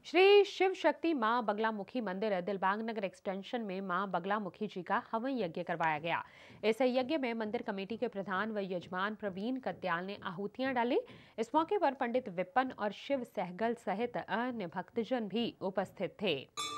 श्री शिव शक्ति मां बगलामुखी मंदिर दिलबाग नगर एक्सटेंशन में मां बगलामुखी जी का हवन यज्ञ करवाया गया। इस यज्ञ में मंदिर कमेटी के प्रधान व यजमान प्रवीण कत्याल ने आहुतियां डाली। इस मौके पर पंडित विपन और शिव सहगल सहित अन्य भक्तजन भी उपस्थित थे।